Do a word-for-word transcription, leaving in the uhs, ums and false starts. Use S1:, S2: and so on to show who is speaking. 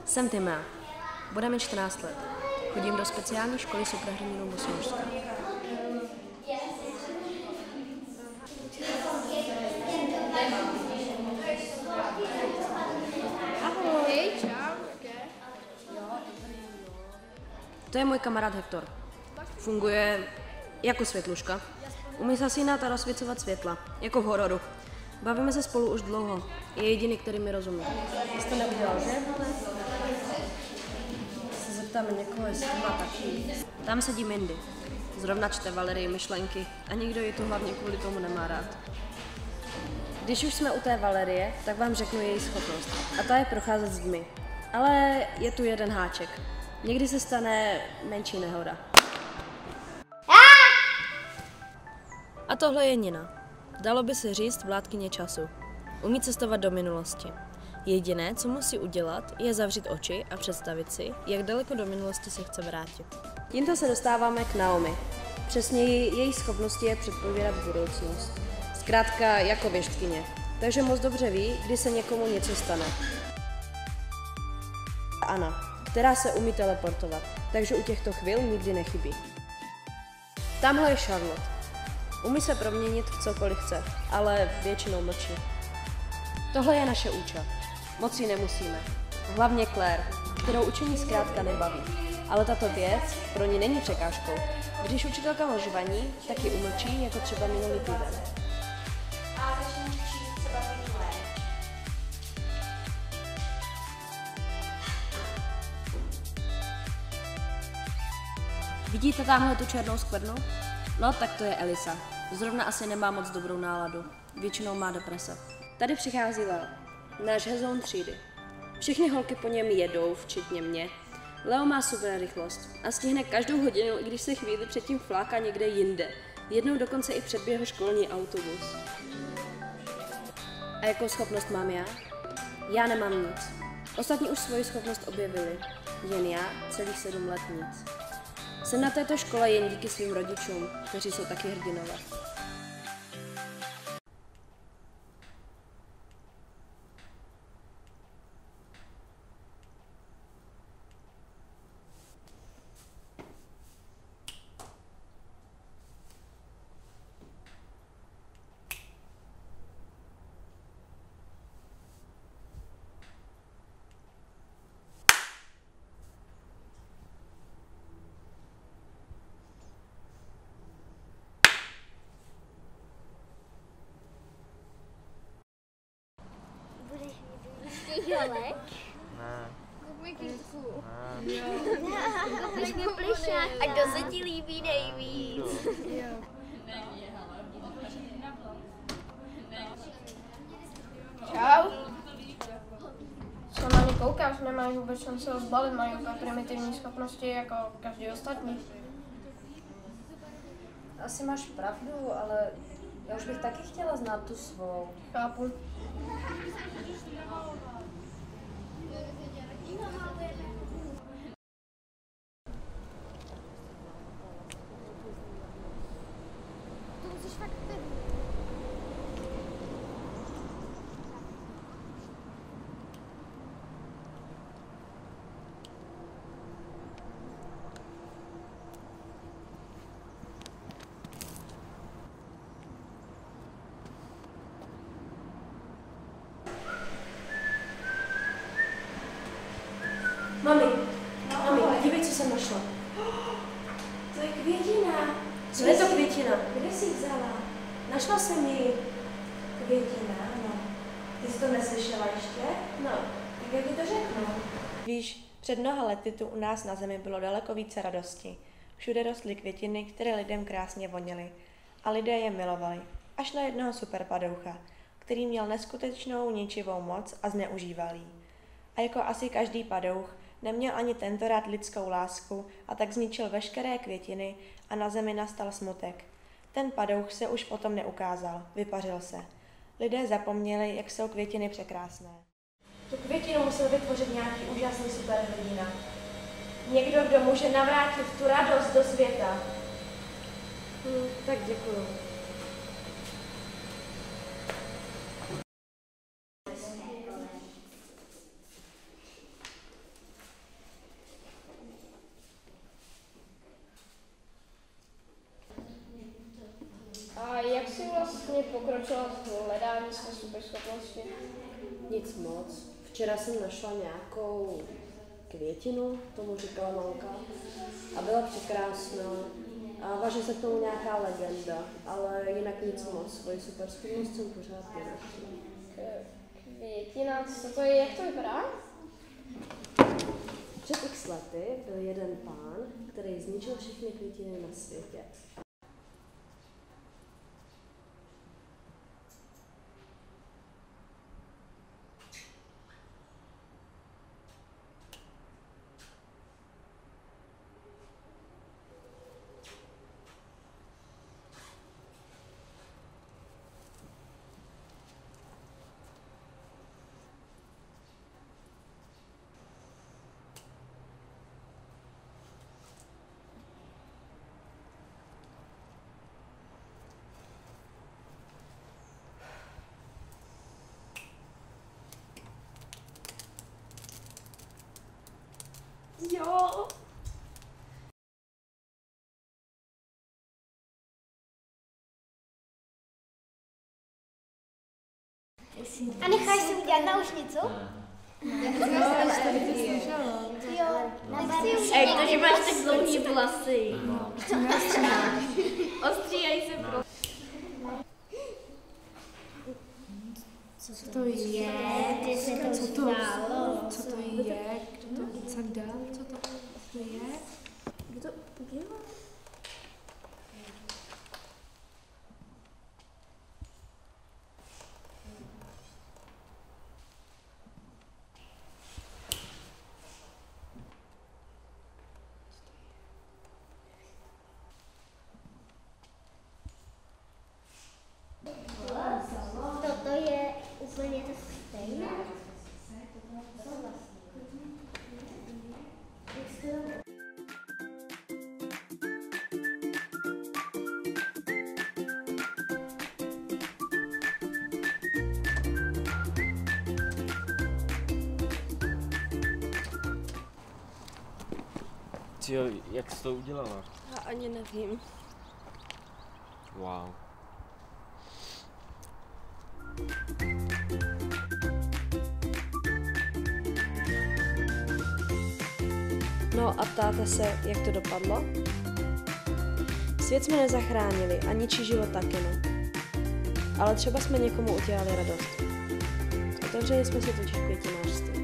S1: Jsem Timea. Bude mi čtrnáct let. Chodím do speciální školy Superhrdinů Bosonožska.
S2: Ahoj. Čau.
S1: To je můj kamarád Hector. Funguje jako světluška. Umí zasínat a rozsvěcovat světla, jako v hororu. Bavíme se spolu už dlouho. Je jediný, který mi rozumí.
S3: Jsi to neudělal, že? Se zeptáme někoho, jestli to má taky.
S1: Tam sedí Mindy. Zrovna čte Valerii myšlenky a nikdo ji tu hlavně kvůli tomu nemá rád. Když už jsme u té Valerie, tak vám řeknu její schopnost. A ta je procházet s dmy. Ale je tu jeden háček. Někdy se stane menší nehoda. A tohle je Nina. Dalo by se říct vládkyně času. Umí cestovat do minulosti. Jediné, co musí udělat, je zavřít oči a představit si, jak daleko do minulosti se chce vrátit. Tímto se dostáváme k Naomi. Přesněji její schopností je předpovídat budoucnost. Zkrátka jako věštkyně. Takže moc dobře ví, kdy se někomu něco stane. Anna, která se umí teleportovat, takže u těchto chvil nikdy nechybí. Tamhle je Charlotte. Umí se proměnit v cokoliv chce, ale většinou mlčí. Tohle je naše Úča. Moc ji nemusíme. Hlavně Claire, kterou učení zkrátka nebaví. Ale tato věc pro ní není překážkou. Když učitelka možvaní, tak ji umlčí, jako třeba minulý týden. Vidíte tamhle tu černou skvrnu? No, tak to je Elisa. Zrovna asi nemá moc dobrou náladu. Většinou má deprese. Tady přichází Leo, náš hezoun třídy. Všechny holky po něm jedou, včetně mě. Leo má super rychlost a stihne každou hodinu, i když se chvíli předtím fláká někde jinde. Jednou dokonce i předběhl školní autobus. A jakou schopnost mám já? Já nemám nic. Ostatní už svoji schopnost objevili. Jen já celých sedm let nic. Jsem na této škole jen díky svým rodičům, kteří jsou taky hrdinové.
S4: Jolek?
S5: Ne.
S2: Koupí kytku.
S5: Ne.
S4: Koupíš mi plišák. A kdo se ti líbí nejvíc?
S2: Čau. Co na ně koukáš? Nemáš vůbec šanci ho zbalit, mají úplně primitivní schopnosti jako každý ostatní.
S3: Asi máš pravdu, ale já už bych taky chtěla znát tu svou.
S2: Chápu.
S1: Mami, mami, dívej, co jsem našla.
S3: To je květina.
S1: Co je to květina?
S3: Kde jsi ji vzala?
S1: Našla jsem ji.
S3: Květina, no. Ty jsi to neslyšela ještě?
S1: No.
S3: Tak jak ti to řeknu?
S6: Víš, před mnoha lety tu u nás na zemi bylo daleko více radosti. Všude rostly květiny, které lidem krásně voněly. A lidé je milovali. Až na jednoho superpadoucha, který měl neskutečnou ničivou moc a zneužíval ji. A jako asi každý padouch, neměl ani tentokrát lidskou lásku a tak zničil veškeré květiny a na zemi nastal smutek. Ten padouch se už potom neukázal, vypařil se. Lidé zapomněli, jak jsou květiny překrásné.
S3: Tu květinu musel vytvořit nějaký úžasný superhrdina. Někdo, kdo může navrátit tu radost do světa.
S1: Hm, tak děkuju.
S2: vlastně pokročila v hledání své superschopnosti?
S1: Nic moc. Včera jsem našla nějakou květinu, tomu říkala mamka, a byla překrásná. A váže se k tomu nějaká legenda, ale jinak nic moc. Svoji superschopnost jsem pořád nenašla.
S2: Květina, co to je, jak to vypadá?
S1: Před x lety byl jeden pán, který zničil všechny květiny na světě.
S3: Jo.
S4: A necháš si udělat náušnicu? Jo, nechci už.
S5: Ej, to, že máš tak dlouhý vlasy. Ostříhaj se pro...
S7: Co to je?
S4: Ty se to
S7: Co to,
S4: zdálo.
S7: co to je? Kdo to sandál? Co to, co to je?
S3: Kdo to udělal?
S4: Toto je úplně to stejné.
S5: Tyjo, jak jsi to udělala?
S1: Já ani nevím.
S5: Wow.
S1: No a ptáte se, jak to dopadlo? Svět jsme nezachránili a ničí život taky ne. Ale třeba jsme někomu udělali radost. Otevřeli jsme si totiž květinářství.